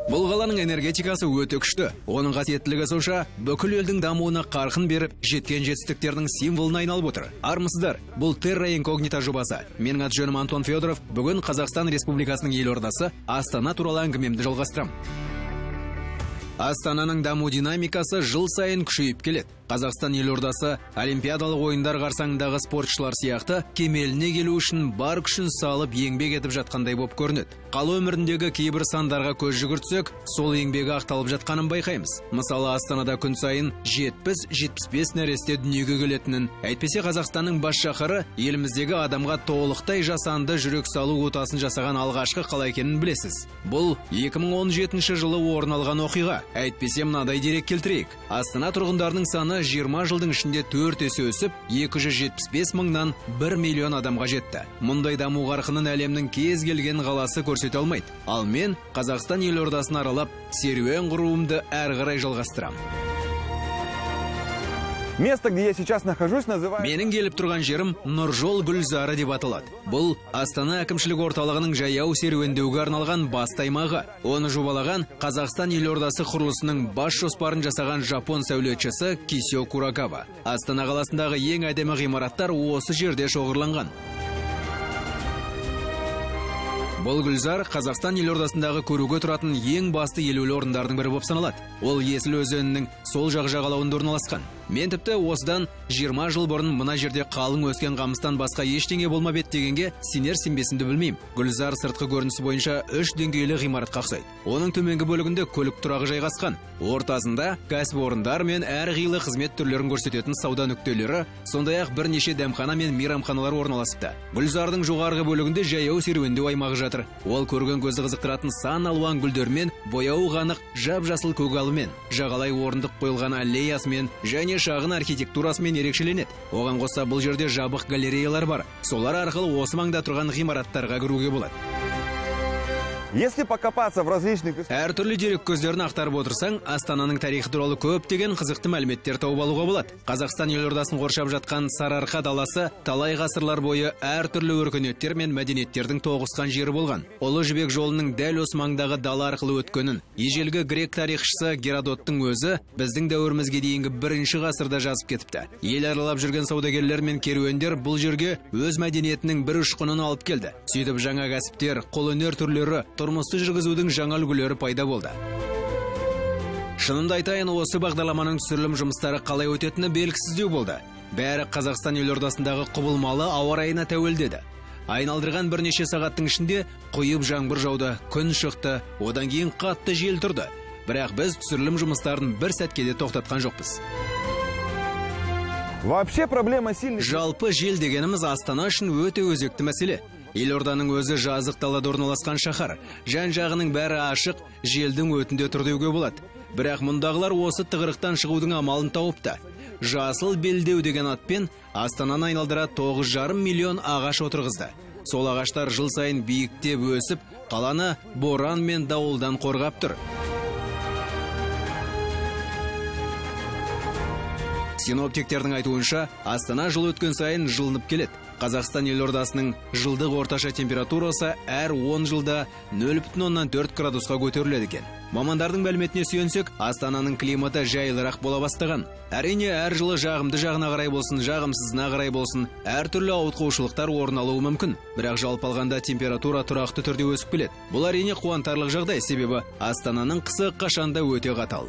Бұл қаланың энергетикасы өте күшті. Оның қасиеттілігі сонша бүкіл елдің дамуына қарқын беріп, жеткен жетістіктердің символына айналып отыр. Армысыздар, бұл Terra Incognita жобасы. Менің аты-жөнім Антон Федоров. Бүгін Қазақстан Республикасының елордасы Астана туралы әңгімемді жалғастырам. Астананың даму динамикасы жыл сайын күшейіп келеді. Қазақстан елордасы Олимпиадалық ойындар қарсаңындағы спортшылар сияқты кемеліне келу үшін бар күшін салып еңбек етіп жатқандай болып көрінеді. Қала өміріндегі кейбір сандарға көз жүгіртсек, сол еңбегі ақталып жатқанын байқаймыз. Мысалы, Астанада күн сайын 70-75 нәресте дүниеге келетінін, әйтпесе Қазақстанның бас шаһары еліміздегі адамға толықтай жасанды жүрек салу отасын жасаған алғашқы қала екенін білесіз. Бұл 2017 жылы орын алған оқиға. Әйтпесе мынадай дерек келтірейік. Астана тұрғындарының саны 20 жылдың ішінде 4 есе өсіп, 275 мыңнан 1 миллион адамға жетті. Мұндай даму қарқынын әлемнің кез келген қаласы көрсете алмайды. Ал мен Қазақстан елордасын аралап, серуен құруымды әрі қарай жалғастырам. Место, где я сейчас нахожусь, называется... Менің келіп тұрған жерім Нұржол Гүлзары деп аталады. Бұл Астана әкімшілік орталығының жаяу серуендеуге арналған басты аймағы. Оны жобалаған Қазақстан елордасы құрылысының бас жоспарын жасаған жапон сәулетшісі Кисё Курагава. Астана қаласындағы ең әдемі ғимараттар осы жерде шоғырланған. Бұл Гүлзар Қазақстан елордасындағы көруге тұратын ең басты елеулі орындардың бірі болып саналады. Ол Есіл өзенінің сол жақ жағалауында орналасқан. Мен тіпті осыдан 20 жыл бұрын мына жерде қалың өскен қамыстан басқа ештеңе болмап еді дегенге сенер-сенбесімді білмеймін. Гүлзар сыртқы көрінісі бойынша 3 деңгейлі ғимаратқа ұқсайды. Оның төменгі бөлігінде көлік тұрағы жайғасқан. Ортасында кәсіпорындар мен әрқилы қызмет түрлерін көрсететін сауда нүктелері, сондай-ақ бірнеше дәмхана мен мейрамханалар орналасыпты. Гүлзардың жоғарғы бөлігінде жаяу серуендеу аймағы жатыр. Ол көрген көзді қызықтыратын сан алуан гүлдермен, бояуы қанық жап-жасыл көгалымен, жағалай орындық қойылған аллеясымен және шағын архитектурасымен ерекшеленеді. Оған қоса бұл жерде жабық галереялар бар. Солар арқылы осы маңда тұрған ғимараттарға кіруге болады. Если покопаться в различных... Әртүрлі дерек көздерін ақтарып отырсаң, Астананың тарихы туралы көптеген қызықты мәліметтер тауып алуға болады. Қазақстан елордасын қоршап жатқан Сарыарқа даласы талай ғасырлар бойы әртүрлі өркениеттер мен мәдениеттердің тоғысқан жері болған. Ұлы жібек жолының дәл осы маңдағы дала арқылы өткенін ежелгі грек тарихшысы Геродоттың өзі біздің дәуірімізге дейінгі 1-ші ғасырда жазып кетіпті. Ел аралап жүрген саудагерлер мен керуендер бұл жерге өз мәдениетінің бір ұшқынын алып келді. Сөйтіп жаңа кәсіптер, қолөнер түрлері, тұрмысты жүргізудің жаңа үлгілері пайда болды. Шынымды айтайын, осы бағдарламаның түсірілім жұмыстары қалай өтетіні белгісіздеу болды. Бәрі Қазақстан елордасындағы құбылмалы ауа райына тәуелдеді. Айналдырған бірнеше сағаттың ішінде құйып жаңбыр жауды, күн шықты, одан кейін қатты жел тұрды. Бірақ біз түсірілім жұмыстарын бір сәтке де тоқтатқан жоқпыз. Вообще проблема сильный... Жалпы жел дегеніміз Астана үшін өте өзекті мәселе. Елорданың өзі жазық далада орналасқан шаһар. Жан-жағының бәрі ашық, желдің өтінде тұр деуге болады. Бірақ мұндағылар осы тығырықтан шығудың амалын тауыпты. Жасыл белдеу деген атпен Астананы айналдыра 9,5 миллион ағаш отырғызды. Сол ағаштар жыл сайын биіктеп өсіп, қаланы боран мен дауылдан қорғап тұр. Синоптиктердің айтуынша, Астана жыл өткен сайын жылынып келеді. Қазақстан елордасының жылдық орташа температурасы әр 10 жылда 0,4 градусқа көтеріледі екен. Мамандардың мәліметіне сүйенсек, Астананың климаты жайлырақ бола бастаған. Әрине, әр жылы жағымды жағына қарай болсын, жағымсызына қарай болсын, әртүрлі ауытқушылықтар орын алуы мүмкін. Бірақ жалпы алғанда температура тұрақты түрде өсіп келеді. Бұл әрине қуантарлық жағдай, себебі Астананың қысы қашанда өте қатал.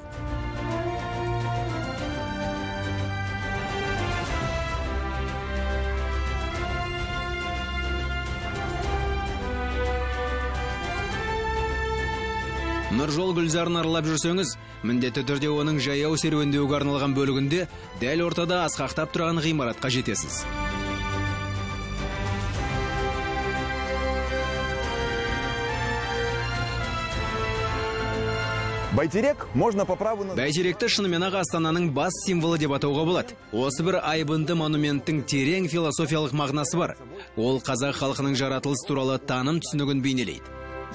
Нұржол Гүлзарын аралап жүрсеңіз, міндетті түрде оның жаяу серуендеуге арналған бөлігінде дәл ортада асқақтап тұрған ғимаратқа жетесіз. Бәйтерек можно по праву... Бәйтеректі шынымен-ақ Астананың бас символы деп атауға болады. Осы бір айбынды монументтің терең философиялық мағынасы бар. Ол қазақ халқының жаратылыс туралы таным түсінігін бейнелейді.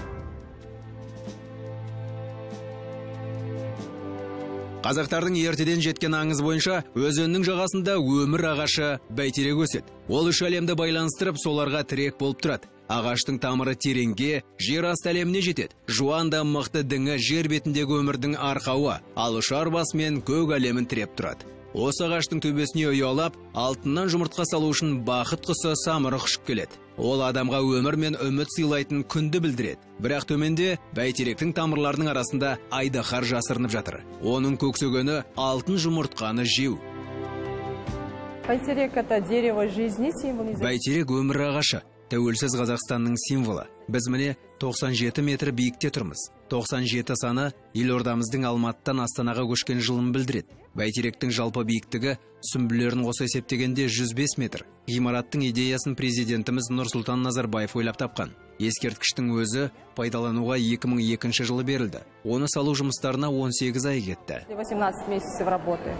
Қазақтардың ертеден жеткен аңыз бойынша өзеннің жағасында өмір ағашы бәйтерек өседі. Ол үш әлемді байланыстырып, соларға тірек болып тұрады. Ағаштың тамыры тереңге, жер асты әлеміне жетеді. Жуан да мықты діңі жер бетіндегі өмірдің арқауы, ал ұшар басымен көк әлемін тіреп тұрады. Осы ағаштың төбесіне ұялап, алтыннан жұмыртқа салу үшін бақыт құсы самырық ұшып келеді. Ол адамға өмір мен үміт сыйлайтын күнді білдіреді. Бірақ төменде бәйтеректің тамырларының арасында айдаһар жасырынып жатыр. Оның көксөгені алтын жұмыртқаны жеу. Бәйтерек — это дерево жизни, символ. Бәйтерек өмір ағашы, тәуелсіз Қазақстанның символы. Біз міне 97 метр биікте тұрмыз. 97 саны елордамыздың Алматыдан Астанаға көшкен жылын білдіреді. Бәйтеректің жалпы биіктігі сүмбілерін қоса есептегенде 105 метр. Ғимараттың идеясын президентіміз Нұрсұлтан Назарбаев ойлап тапқан. Ескерткіштің өзі пайдалануға 2002 жылы берілді. Оны салу жұмыстарына 18 ай кетті. 18 месяцев работы.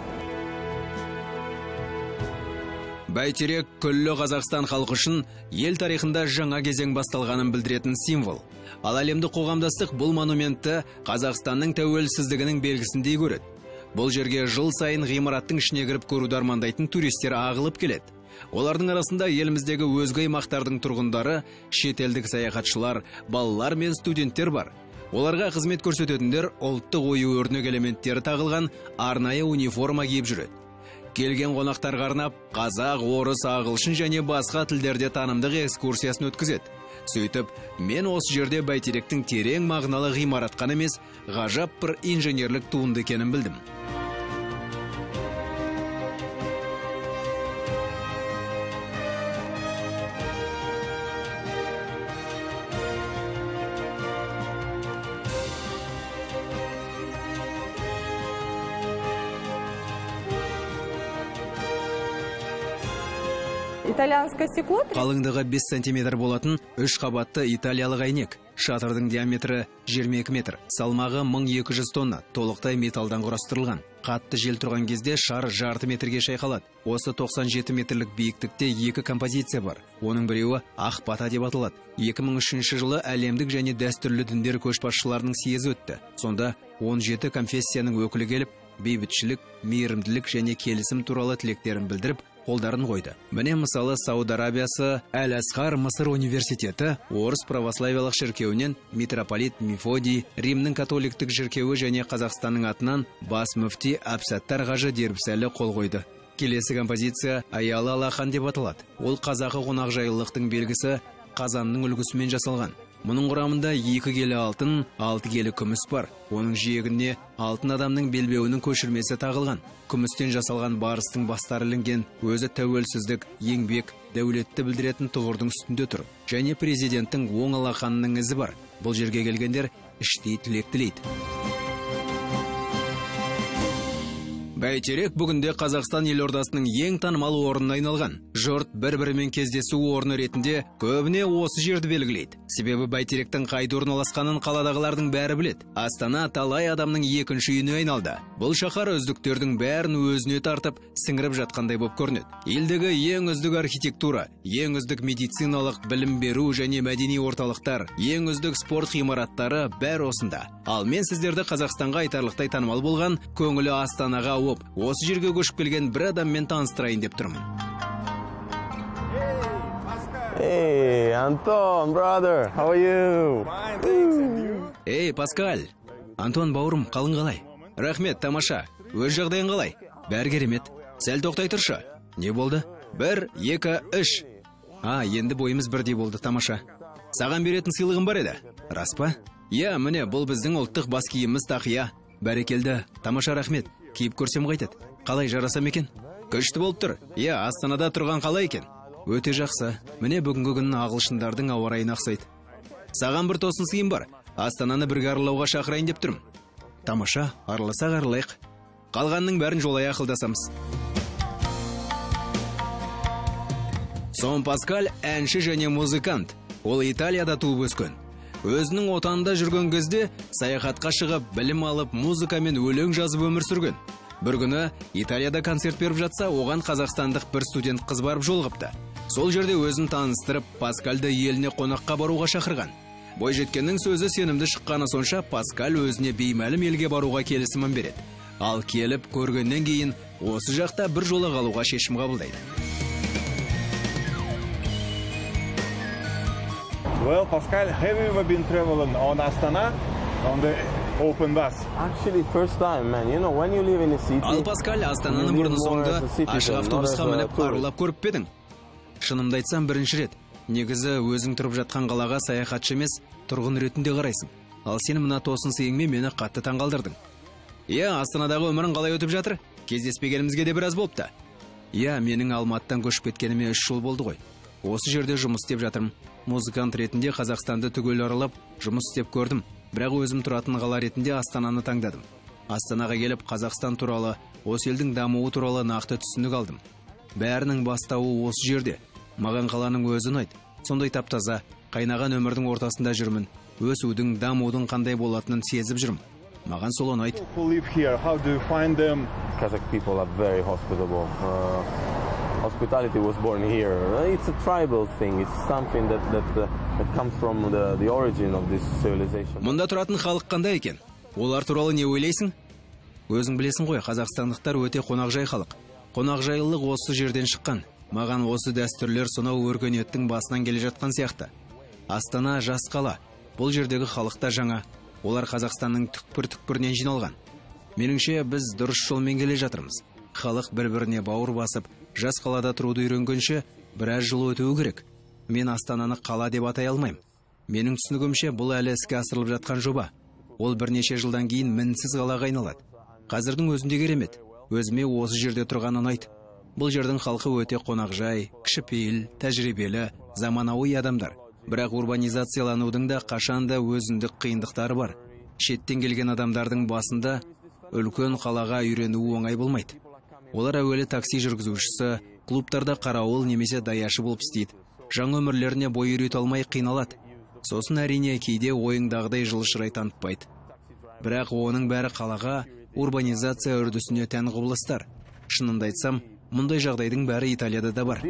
Бәйтерек күллі Қазақстан халқы үшін ел тарихында жаңа кезең басталғанын білдіретін символ. Ал әлемдік қоғамдастық бұл монументті Қазақстанның тәуелсіздігінің белгісіндей көреді. Бұл жерге жыл сайын ғимараттың ішіне кіріп көруді армандайтын туристер ағылып келеді. Олардың арасында еліміздегі өзге аймақтардың тұрғындары, шетелдік саяхатшылар, балалар мен студенттер бар. Оларға қызмет көрсететіндер ұлттық ою-өрнек элементтері тағылған арнайы униформа киіп жүреді. Келген қонақтарға арнап, қазақ, орыс, ағылшын және басқа тілдерде танымдық экскурсиясын өткізеді. Сөйтіп, мен осы жерде Бәйтеректің терең мағыналы ғимарат қана емес, ғажап бір инженерлік туынды екенін білдім. Итальянское стекло. Қалыңдығы 5 сантиметр болатын 3 қабатты италиялық әйнек. Шатырдың диаметрі 22 метр, салмағы 1200 тонна, толықтай металдан құрастырылған. Қатты жел тұрған кезде шар жарты метрге шайқалады. Осы 97 метрлік биіктікте 2 композиция бар. Оның біреуі ақ бата деп аталады. 2003 жылы әлемдік және дәстүрлі діндер көшбасшыларының съезі өтті. Сонда 17 конфессияның өкілі келіп, бейбітшілік, мейірімділік және келісім туралы тілектерін білдіріп, қолдарын қойды. Міне мысалы Сауд Арабиясы, Әл-Асқар Мысыр университеті, Орыс православиялық шіркеуінен митрополит Мефодий, Римнің католиктік шіркеуі және Қазақстанның атынан бас мүфти Әбсаттар Қажы Дербісәлі қол қойды. Келесі композиция Аялы Алақан деп аталады. Ол қазақы қонақжайлылықтың белгісі қазанның үлгісімен жасалған. Мұның құрамында 2 келі алтын, 6 келі күміс бар. Оның жиегіне алтын адамның белбеуінің көшірмесі тағылған. Күмістен жасалған барыстың бастары ілінген, өзі тәуелсіздік, еңбек, дәулетті білдіретін тұғырдың үстінде тұр. Және президенттің оң алақанының ізі бар. Бұл жерге келгендер іштей тілек тілейді. Бәйтерек бүгінде Қазақстан елордасының ең танымал орнына айналған. Жұрт бір-бірімен кездесу орны ретінде көбіне осы жерді белгілейді. Себебі Бәйтеректің қайда орналасқанын қаладағылардың бәрі біледі. Астана талай адамның екінші үйіне айналды. Бұл шаһар үздіктердің бәрін өзіне тартып, сіңіріп жатқандай болып көрінеді. Елдегі ең үздік архитектура, ең үздік медициналық білім беру және мәдени орталықтар, ең үздік спорт ғимараттары бәрі осында. Ал мен сіздерді Қазақстанға айтарлықтай танымал болған көңілі Астанаға осы жерге көшіп келген бір адаммен таныстырайын деп тұрмын. Hey, Антон, brother, how are you? Fine, thanks, and you? Эй, Паскаль, Антон бауырым, қалың қалай? Рахмет, тамаша. Өз жағдайың қалай? Бәрі керемет. Сәл тоқтай тұршы. Не болды? 1, 2, 3. Енді бойымыз бірдей болды, тамаша. Саған беретін сыйлығым бар еді. Рас па? Иә, міне, бұл біздің ұлттық бас киіміміз тақия. Бәрекелді, тамаша, рахмет. Киіп көрсем қайтады. Қалай жарасам екен? Күшті болып тұр. Иә, Астанада тұрған қалай екен? Өте жақсы. Міне бүгінгі күннің ағылшындардың ауа райына ұқсайды. Саған бір тосын сыйым бар. Астананы бірге аралауға шақырайын деп тұрмын. Тамаша, араласақ аралайық. Қалғанның бәрін жолай ақылдасамыз. Сон Паскаль әнші және музыкант. Ол Италияда туып өскен. Өзінің отанында жүрген кезде саяхатқа шығып, білім алып, музыка мен өлең жазып өмір сүрген. Бір күні Италияда концерт беріп жатса, оған қазақстандық бір студент қыз барып жолығыпты. Сол жерде өзін таныстырып, Паскальды еліне қонаққа баруға шақырған. Бойжеткеннің сөзі сенімді шыққаны сонша, Паскаль өзіне беймәлім елге баруға келісімін береді. Ал келіп көргеннен кейін осы жақта бір жола қалуға шешім қабылдайды. Well, Pascal, have you ever been traveling on Astana on the open bus? Actually, first time, man. You know, when you live in a city. Ал Паскаль, Астананы бұрын соңды ашық автобусқа мініп арулап көріп педің? Шынымды айтсам, бірінші рет. Негізі өзің тұрып жатқан қалаға саяхатшы емес, тұрғын ретінде қарайсың. Ал сен мына тосын сыйыңмен мені қатты таңғалдырдың. Иә, Астанадағы өмірің қалай өтіп жатыр? Кездеспегенімізге де біраз болыпты. Иә, менің Алматыдан көшіп кеткеніме 3 жыл болды ғой. Осы жерде жұмыс істеп жатырмын. Музыкант ретінде Қазақстанды түгел аралап жұмыс істеп көрдім. Бірақ өзім тұратын қала ретінде Астананы таңдадым. Астанаға келіп Қазақстан туралы, осы елдің дамуы туралы нақты түсінік алдым. Бәрінің бастауы осы жерде. Маған қаланың өзі ұнайды. Сондай таптаза, қайнаған өмірдің ортасында жүрмін. Өсудің, дамудың қандай болатынын сезіп жүрмін. Маған сол ұнайды. Who live here? How do you find them? Kazakh people are very hospitable. Hospitality was born here. It's a tribal thing. It's something that comes from the origin of this civilization. Мұнда тұратын халық қандай екен? Олар туралы не ойлайсың? Өзің білесің ғой, қазақстандықтар өте қонақжай халық. Қонақжайлылық осы жерден шыққан. Маған осы дәстүрлер сонау өркениеттің басынан келе жатқан сияқты. Астана жас қала. Бұл жердегі халықта жаңа. Олар Қазақстанның түкпір-түкпірінен жиналған. Меніңше біз дұрыс жолмен келе жатырмыз. Халық бір-біріне бауыр басып, жас қалада тұруды үйренгенше біраз жыл өтуі керек. Мен Астананы қала деп атай алмаймын. Менің түсінігімше бұл әлі іске асырылып жатқан жоба. Ол бірнеше жылдан кейін мінсіз қалаға айналады. Қазірдің өзінде керемет. Өзіме осы жерде тұрған ұнайды. Бұл жердің халқы өте қонақжай, кішіпейіл, тәжірибелі, заманауи адамдар. Бірақ урбанизацияланудың да қашанда өзіндік қиындықтары бар. Шеттен келген адамдардың басында үлкен қалаға үйренуі оңай болмайды. Олар әуелі такси жүргізушісі, клубтарда қарауыл немесе даяшы болып істейді. Жаңа өмірлеріне бой үйрете алмай қиналады. Сосын әрине кейде ойыңдағыдай жылышырай танытпайды. Бірақ оның бәрі қалаға урбанизация үрдісіне тән құбылыстар. Шынымды айтсам, мұндай жағдайдың бәрі Италияда да бар.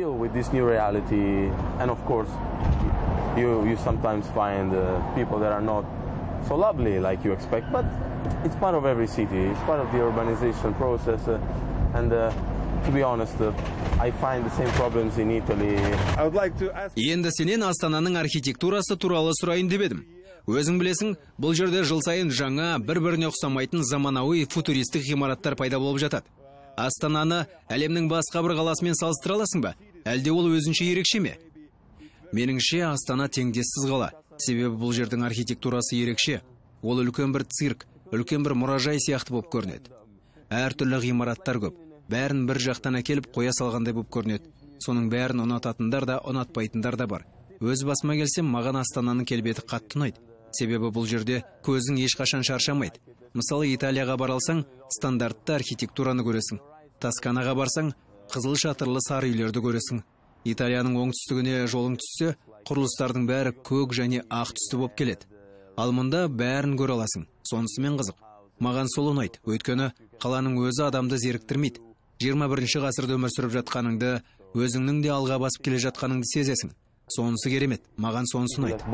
You sometimes find people that are not so lovely like you expect, but it's part of every city. It's part of the urbanization process. And to be honest, I find the same problems in Italy. I would like to ask... Енді сенен Астананың архитектурасы туралы сұрайын деп едім. Өзің білесің, бұл жерде жыл сайын жаңа, бір-біріне ұқсамайтын заманауи футуристік ғимараттар пайда болып жатады. Астананы әлемнің басқа бір қаласымен салыстыра аласың ба? Әлде ол өзінше ерекше ме? Меніңше Астана теңдессіз қала. Себебі бұл жердің архитектурасы ерекше. Ол үлкен бір цирк, үлкен бір мұражай сияқты болып көрінеді. Әртүрлі ғимараттар көп. Бәрін бір жақтан әкеліп қоя салғандай болып көрінеді. Соның бәрін ұнататындар да, ұнатпайтындар да бар. Өз басыма келсем, маған Астананың келбеті қатты ұнайды. Себебі бұл жерде көзің ешқашан шаршамайды. Мысалы, Италияға баралсаң, стандартты архитектураны көресің. Тосканаға барсаң, қызыл шатырлы сары үйлерді көресің. Италияның оңтүстігіне жолың түссе, құрылыстардың бәрі көк және ақ түсті болып келеді. Ал мұнда бәрін көре аласың. Сонысымен қызық. Маған сол ұнайды. Өйткені қаланың өзі адамды зеріктірмейді. 21-ші ғасырда өмір сүріп жатқаныңды, өзіңнің де алға басып келе жатқаныңды сезесің. Сонысы керемет. Маған сонысы ұнайды.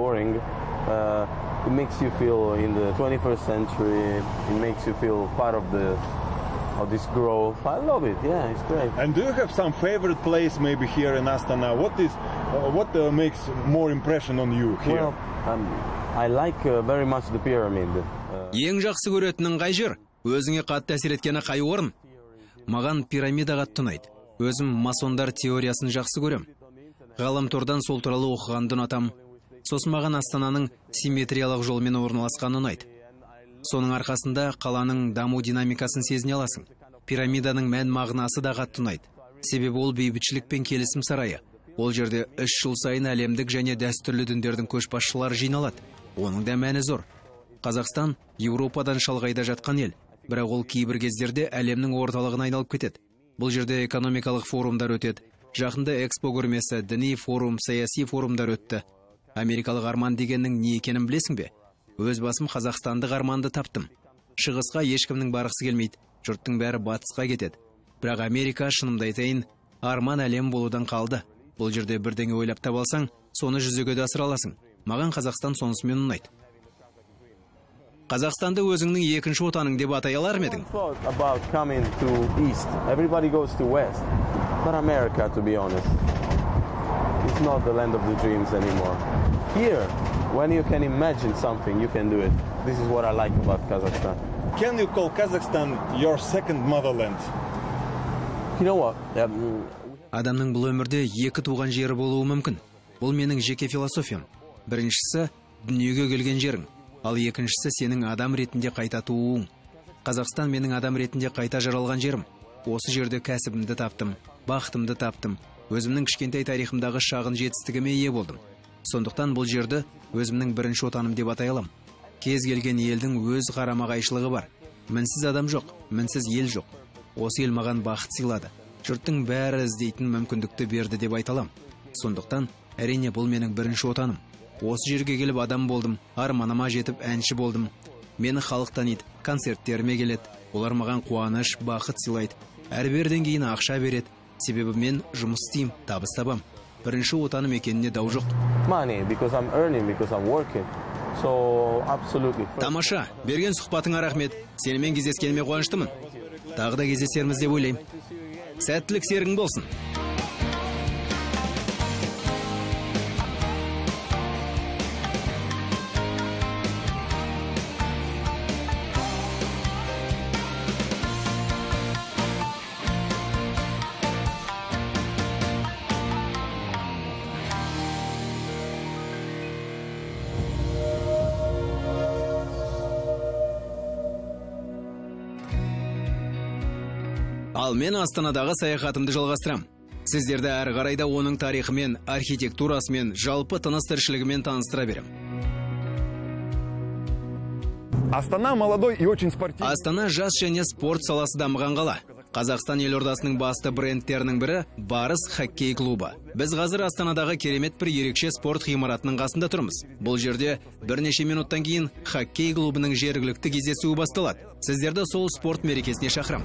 It makes you feel in the 21st century. It makes you feel part of this growth. I love it. Yeah, it's great. And do you have some favorite place maybe here in Astana? What makes more impression on you here? Well, I like very much the pyramid. Ең жақсы көретінің қай жер? Өзіңе қатты әсер еткені қай орын? Маған пирамида қатты ұнайды. Өзім масондар теориясын жақсы көрем. Ғаламтордан сол туралы оқығанды ұнатам. Сосын маған Астананың симметриялық жолмен орналасқаны ұнайды. Соның арқасында қаланың даму динамикасын сезіне аласың. Пирамиданың мән мағынасы да қатты ұнайды. Себебі ол бейбітшілік пен келісім сарайы. Ол жерде 3 жыл сайын әлемдік және дәстүрлі діндердің көшбасшылары жиналады. Оның да мәні зор. Қазақстан Еуропадан шалғайда жатқан ел, бірақ ол кейбір кездерде әлемнің орталығына айналып кетеді. Бұл жерде экономикалық форумдар өтеді. Жақында экспо көрмесі, діни форум, саяси форумдар өтті. Америкалық арман дегеннің не екенін білесің бе? Өз басым Қазақстандық арманды таптым. Шығысқа ешкімнің барғысы келмейді. Жұрттың бәрі батысқа кетеді. Бірақ Америка, шынымды айтайын, арман әлем болудан қалды. Бұл жерде бірдеңе ойлап таба алсаң, соны жүзеге де асыра аласың. Маған Қазақстан сонысымен ұнайды. Қазақстанды өзіңнің екінші отаның деп атай алар ма едің? About coming to east. Everybody goes to west. But America, to be honest, it's not the land of the dreams anymore. Here, when you can imagine something, you can do it. This is what I like about Kazakhstan. Can you call Kazakhstan your second motherland? You know what? Адамның бұл өмірде екі туған жері болуы мүмкін. Бұл менің жеке философиям. Біріншісі дүниеге келген жерің, ал екіншісі сенің адам ретінде қайта тууың. Қазақстан менің адам ретінде қайта жаралған жерім. Осы жерде кәсібімді таптым, бақытымды таптым, өзімнің кішкентай тарихымдағы шағын жетістігіме ие болдым. Сондықтан бұл жерді өзімнің бірінші отаным деп атай аламын. Кез келген елдің өз қарама-қайшылығы бар. Мінсіз адам жоқ, мінсіз ел жоқ. Осы ел маған бақыт сыйлады. Жұрттың бәрі іздейтін мүмкіндікті берді деп айта аламын. Сондықтан әрине бұл менің бірінші отаным. Осы жерге келіп адам болдым, арманыма жетіп әнші болдым. Мені халық таниды, концерттеріме келеді. Олар маған қуаныш, бақыт сыйлайды. Әрберден кейін ақша береді. Себебі мен жұмыс істеймін, табыс табам. Бірінші отаным екеніне дау жоқ. Money, because I'm earning, because I'm working. So, absolutely. Тамаша, берген сұхбатыңа рахмет. Сенімен кездескеніме қуаныштымын. Тағы да кездесерміз деп ойлаймын. Сәттілік серігің болсын. Ал мен Астанадағы саяхатымды жалғастырам. Сіздерді әрі қарайда оның тарихымен, архитектурасымен, жалпы тыныс тіршілігімен таныстыра берем. Астана молодой и очень спортивный. Астана жас және спорт саласы дамыған қала. Қазақстан елордасының басты брендтерінің бірі Барыс хоккей клубы. Біз қазір Астанадағы керемет бір ерекше спорт ғимаратының қасында тұрмыз. Бұл жерде бірнеше минуттан кейін хоккей клубының жергілікті кездесуі басталады. Сіздерді сол спорт мерекесіне шақырам.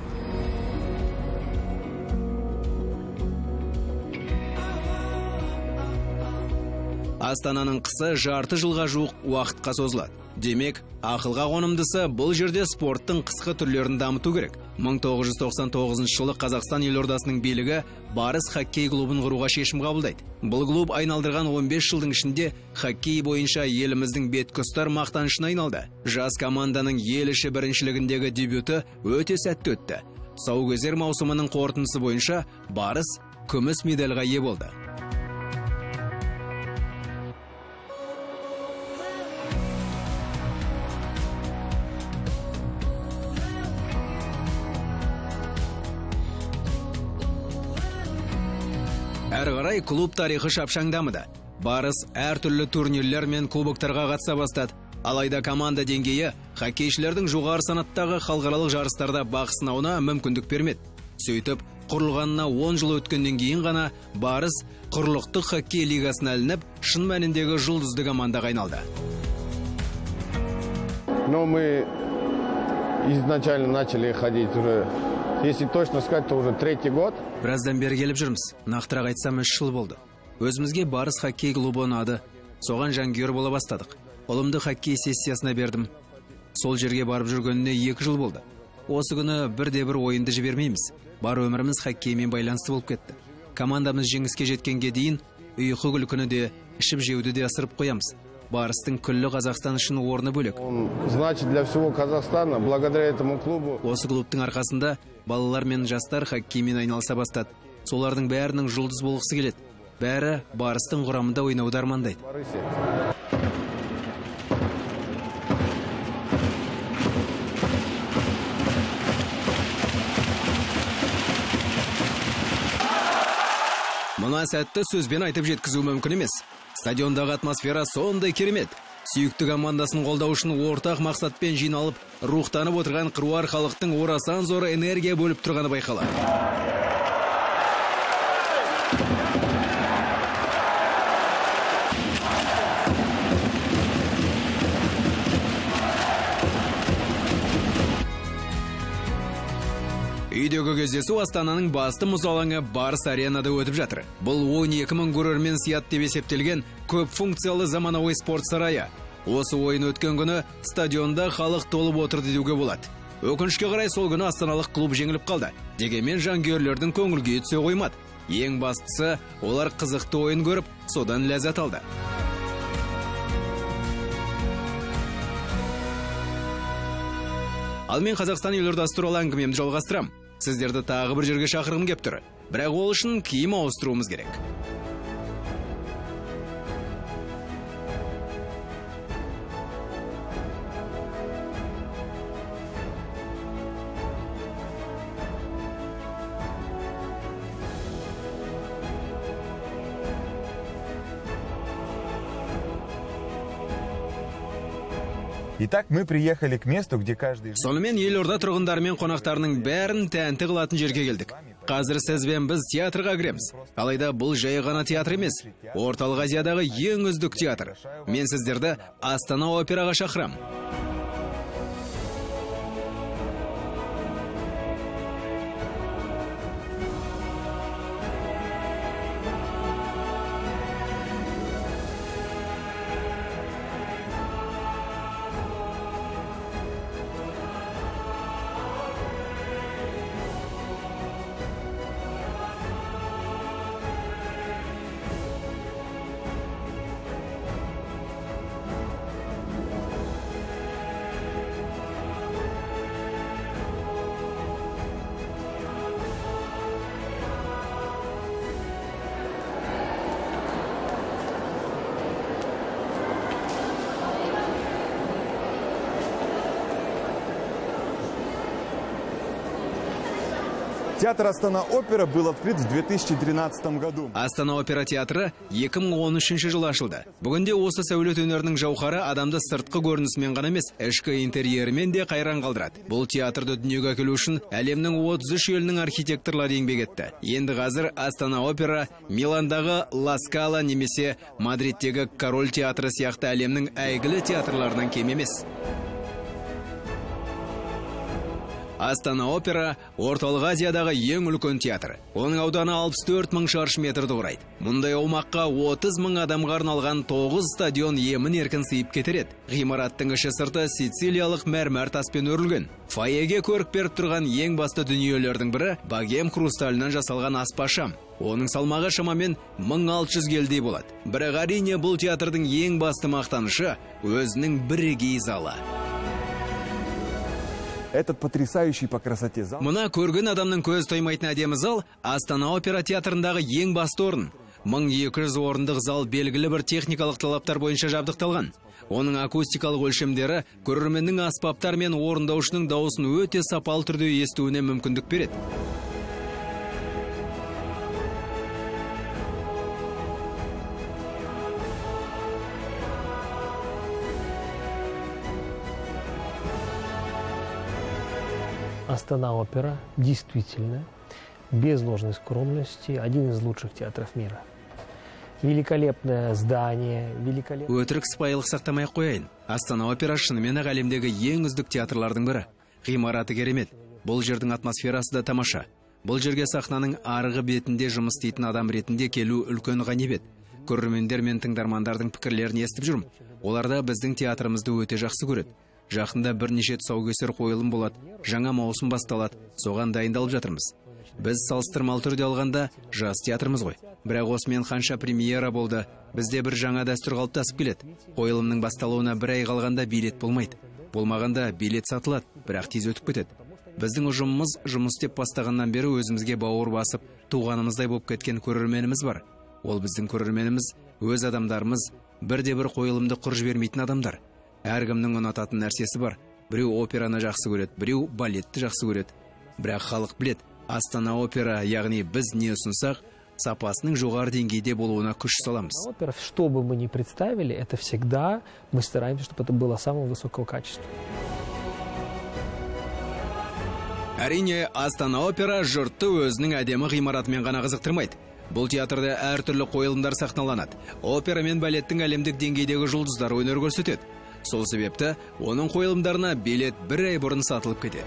Астананың қысы жарты жылға жуық уақытқа созылады. Демек, ақылға қонымдысы бұл жерде спорттың қысқы түрлерін дамыту керек. 1999 жылы Қазақстан елордасының билігі Барыс хоккей клубын құруға шешім қабылдайды. Бұл клуб айналдырған 15 жылдың ішінде хоккей бойынша еліміздің беткөстар мақтанышына айналды. Жас команданың ел іші біріншілігіндегі дебюті өте сәтті өтті. Тұсаукесер маусымының қорытындысы бойынша Барыс күміс медальға ие болды. Әрі қарай клуб тарихы шапшаң дамыды. Барыс әртүрлі турнирлер мен кубоктарға қатыса бастады. Алайда команда деңгейі хоккейшілердің жоғары санаттағы халықаралық жарыстарда бақ сынауына мүмкіндік бермеді. Сөйтіп, құрылғанына 10 жыл өткеннен кейін ғана Барыс құрлықтық хоккей лигасына ілініп, шын мәніндегі жұлдызды командаға айналды. Но мы изначально начали ходить уже, если точно сказать, то уже третий год. Біраздан бері келіп жүрміз. Нақтырақ айтсам 3 жыл болды. Өзімізге Барыс хоккей клубы ұнады. Соған жанкүйер бола бастадық. Ұлымды хоккей сессиясына бердім. Сол жерге барып жүргеніне 2 жыл болды. Осы күні бірде-бір ойынды жібермейміз. Бар өміріміз хоккеймен байланысты болып кетті. Командамыз жеңіске жеткенге дейін ұйқы күлкіні де, ішіп жеуді де асырып қоямыз. Барыстың күллі Қазақстан үшін орны бөлек. Значит, для всего Казахстана, благодаря этому клубу. Осы клубтың арқасында балалар мен жастар хоккеймен айналыса бастады. Солардың бәрінің жұлдыз болғысы келеді. Бәрі Барыстың құрамында ойнауды армандайды. Мұна сәтті сөзбен айтып жеткізу мүмкін емес. Стадиондағы атмосфера сондай керемет. Сүйікті командасын қолдау үшін ортақ мақсатпен жиналып, рухтанып отырған қыруар халықтың орасан зор энергия бөліп тұрғаны байқалады. Үйдегі кездесу Астананың басты мұз алаңы Барыс аренада өтіп жатыр. Бұл 12 000 көрермен сияды деп есептелген көп функциялы заманауи спорт сарайы. Осы ойын өткен күні стадионда халық толып отырды деуге болады. Өкінішке қарай сол күні астаналық клуб жеңіліп қалды. Дегенмен жанкүйерлердің көңіл-күйі түсе қоймады. Ең бастысы, олар қызықты ойын көріп, содан ләззат алды. Ал мен Қазақстан елордасы туралы әңгімемді жалғастырам. Сіздерді тағы бір жерге шақырғым кеп тұр. Бірақ ол үшін киім ауыстыруымыз керек. Итак, мы приехали к месту, где каждый... Сонымен елорда тұрғындары мен қонақтарының бәрін тәнті қылатын жерге келдік. Қазір сіз бен біз театрға кіреміз. Алайда бұл жай ғана театр емес. Орталық Азиядағы ең үздік театр. Мен сіздерді Астана операға шақырам. Театр Астана опера был открыт в 2013 году. Астана опера театры 2013 жылы ашылды. Бүгінде осы сәулет өнерінің жауһары адамды сыртқы көрінісімен ғана емес, ішкі интерьерімен де қайран қалдырады. Бұл театрды дүниеге әкелу үшін әлемнің 33 елінің архитекторлары еңбек етті. Енді қазір Астана опера Миландағы Ла Скала немесе Мадридтегі Король театры сияқты әлемнің әйгілі театрларынан кем емес. Астана опера Орталық Азиядағы ең үлкен театр. Оның ауданы 64 мың шаршы метрді құрайды. Мұндай аумаққа 30 мың адамға арналған 9 стадион емін еркін сыйып кетереді. Ғимараттың іші сырты сицилиялық мәрмәр таспен өрілген. Фойеге көрік беріп тұрған ең басты дүниелердің бірі богем хрусталынан жасалған аспашам. Оның салмағы шамамен 1600 келдей болады. Бірақ әрине бұл театрдың ең басты мақтанышы өзінің бірегей залы. Этот потрясающий по красоте зал. Мұна көрген адамның көз тоймайтын әдемі зал Астана опера театрындағы ең басты орын. 1200 орындық зал белгілі бір техникалық талаптар бойынша жабдықталған. Оның акустикалық өлшемдері көрерменнің аспаптар мен орындаушының дауысын өте сапалы түрде естуіне мүмкіндік береді. Астана опера действительно, без ложной скромности, один из лучших театров мира. Великолепное здание, великолепное... Өтірік сыпайылық сақтамай қояйын. Астана опера шынымен әлемдегі ең үздік театрлардың бірі. Ғимараты керемет. Бұл жердің атмосферасы да тамаша. Бұл жерге сахнаның арғы бетінде жұмыс істейтін адам ретінде келу үлкен ғанибет. Көрермендер мен тыңдармандардың пікірлерін естіп жүрмін. Олар да біздің театрымызды өте жақсы көреді. Жақында бірнеше тұсаукесер қойылым болады, жаңа маусым басталады, соған дайындалып жатырмыз. Біз салыстырмалы түрде алғанда жас театрымыз ғой. Бірақ осымен қанша премьера болды, бізде бір жаңа дәстүр қалыптасып келеді. Қойылымның басталуына бір ай қалғанда билет болмайды. Болмағанда билет сатылады, бірақ тез өтіп кетеді. Біздің ұжымымыз жұмыс істеп бастағаннан бері өзімізге бауыр басып, туғанымыздай болып кеткен көрерменіміз бар. Ол біздің көрерменіміз, өз адамдарымыз, бірде-бір қойылымды құр жібермейтін адамдар. Әркімнің ұнататын нәрсесі бар. Біреу операны жақсы көреді, біреу балетті жақсы көреді. Бірақ халық білет, Астана опера, яғни біз не ұсынсақ, сапасының жоғары деңгейде болуына күш саламыз. Опера, что бы мы ни представили, это всегда мы стараемся, чтобы это было самого высокого качества. Әрине, Астана опера жұртты өзінің әдемі ғимаратымен ғана қызықтырмайды. Бұл театрда әртүрлі қойылымдар сахналанады. Опера мен балеттің әлемдік деңгейдегі жұлдыздар өнер көрсетеді. Сол себепті оның қойылымдарына билет бір ай бұрын сатылып кетеді.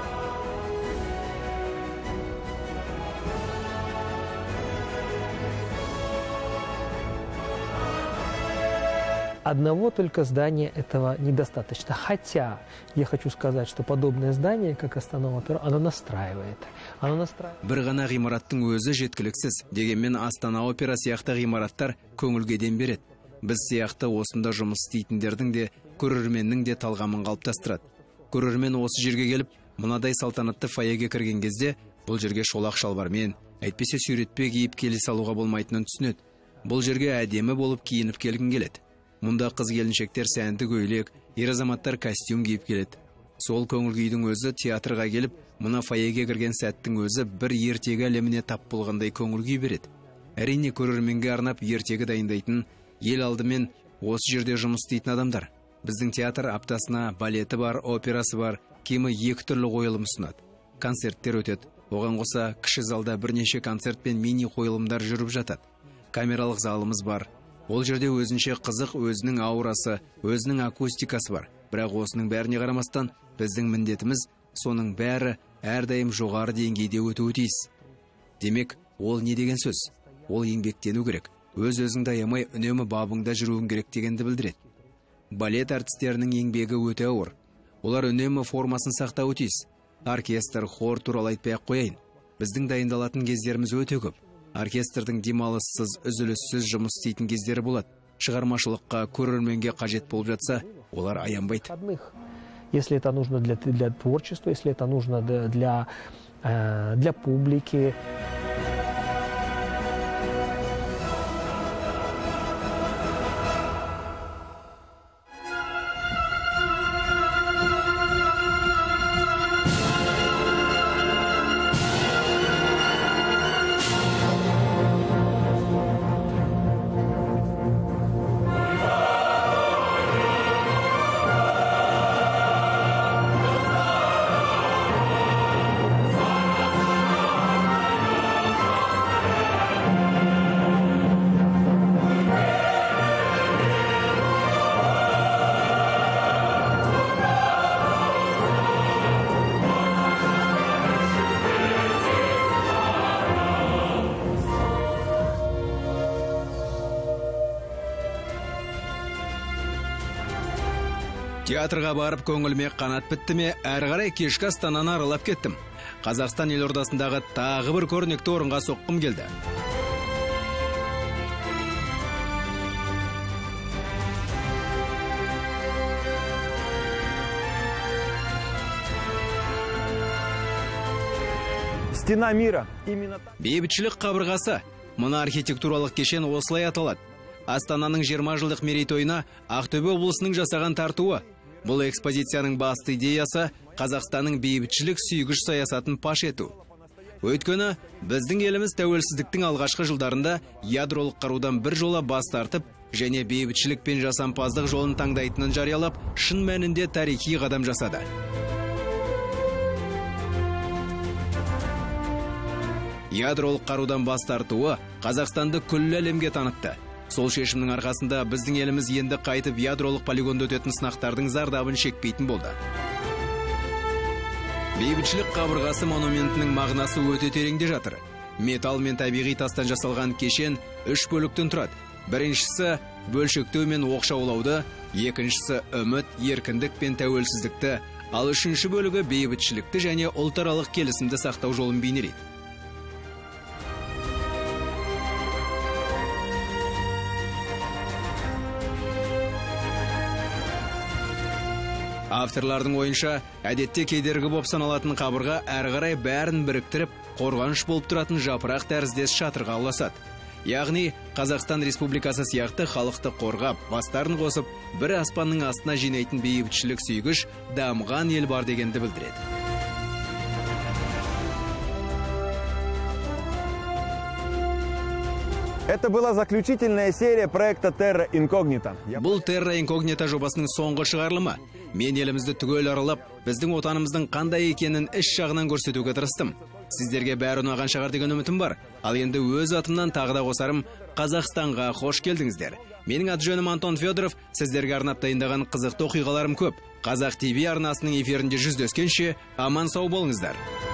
Одного только здания этого недостаточно. Хотя я хочу сказать, что подобное здание, как Астана опера, оно настраивает. Бір ғана ғимараттың өзі жеткіліксіз. Дегенмен Астана опера сияқты ғимараттар көңілге дем береді. Біз сияқты осында жұмыс істейтіндердің де, көрерменнің де талғамын қалыптастырады. Көрермен осы жерге келіп, мынадай салтанатты фойеге кірген кезде, бұл жерге шолақ шалбармен, әйтпесе суретпе киіп келе салуға болмайтынын түсінеді. Бұл жерге әдемі болып киініп келгін келеді. Мұнда қыз келіншектер сәнді көйлек, ер азаматтар костюм киіп келеді. Сол көңіл күйдің өзі театрға келіп, мына фойеге кірген сәттің өзі бір ертегі әлеміне тап болғандай көңіл күй береді. Әрине көрерменге арнап ертегі дайындайтын, ел алдымен осы жерде жұмыс істейтін адамдар. Біздің театр аптасына балеті бар, операсы бар, кемі 2 түрлі қойылым ұсынады. Концерттер өтеді. Оған қоса кіші залда бірнеше концерт пен мини қойылымдар жүріп жатады. Камералық залымыз бар. Ол жерде өзінше қызық, өзінің аурасы, өзінің акустикасы бар. Бірақ осының бәріне қарамастан, біздің міндетіміз соның бәрі әрдайым жоғары деңгейде өтуі тиіс. Демек, ол не деген сөз? Ол еңбектену керек. Өз-өзіңді аямай үнемі бабыңда жүруің керек дегенді білдіреді. Балет әртістерінің еңбегі өте ауыр. Олар үнемі формасын сақтауы тиіс. Оркестр, хор туралы айтпай-ақ қояйын. Біздің дайындалатын кездеріміз өте көп. Оркестрдің демалыссыз, үзіліссіз жұмыс істейтін кездері болады. Шығармашылыққа, көрерменге қажет болып жатса, олар аянбайды. Если это нужно для творчества, если это нужно для публики. Театрға барып көңіліме қанат бітті ме, әрі қарай кешкі астананы аралап кеттім. Қазақстан елордасындағы тағы бір көрнекті орынға соққым келді. Стена мира. Бейбітшілік қабырғасы. Мұна архитектуралық кешен осылай аталады. Астананың 20 жылдық мерейтойына Ақтөбе облысының жасаған тартуы. Бұл экспозицияның басты идеясы Қазақстанның бейбітшілік сүйгіш саясатын паш ету. Өйткені біздің еліміз тәуелсіздіктің алғашқы жылдарында ядролық қарудан бір жола бас тартып, және бейбітшілік пен жасампаздық жолын таңдайтынын жариялап, шын мәнінде тарихи қадам жасады. Ядролық қарудан бас тартуы Қазақстанды күллі әлемге танытты. Сол шешімнің арқасында біздің еліміз енді қайтып ядролық полигонда өтетін сынақтардың зардабын шекпейтін болды. Бейбітшілік қабырғасы монументінің мағынасы өте тереңде жатыр. Металл мен табиғи тастан жасалған кешен 3 бөліктен тұрады. Біріншісі бөлшектеу мен оқшаулауды, екіншісі үміт, еркіндік пен тәуелсіздікті, ал үшінші бөлігі бейбітшілікті және ұлтаралық келісімді сақтау жолын бейнелейді. Авторлардың ойынша, әдетте кедергі боп саналатын қабырға әрі қарай бәрін біріктіріп, қорғаныш болып тұратын жапырақ тәріздес шатырға ұласады. Яғни, Қазақстан Республикасы сияқты халықты қорғап, бастарын қосып, бір аспанның астына жинайтын бейбітшілік сүйгіш дамыған ел бар дегенді білдіреді. Это была заключительная серия проекта Terra Incognita. Бұл Terra Incognita жобасының соңғы шығарылымы. Мен елімізді түгел аралап, біздің отанымыздың қандай екенін іс жағынан көрсетуге тырыстым. Сіздерге бәрі ұнаған шығар деген үмітім бар. Ал енді өз атымнан тағы да қосарым, Қазақстанға қош келдіңіздер. Менің аты жөнім Антон Федоров, сіздерге арнап дайындаған қызықты оқиғаларым көп. Қазақ ТВ арнасының эфирінде жүздескенше аман сау болыңыздар.